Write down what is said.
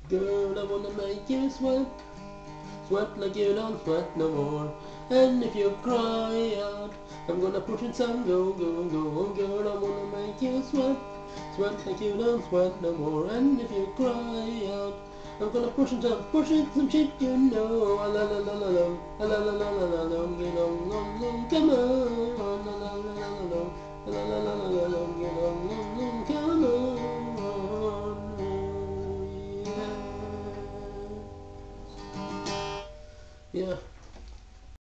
Girl, I wanna make you sweat, sweat like you don't sweat no more. And if you cry out, I'm gonna push it some go, go, go. Girl, I wanna make you sweat, sweat like you don't sweat no more. And if you cry out, I'm gonna push it some shit you know. La la la la la, la la la la la la, come on, la la la la la la, la la la la la la,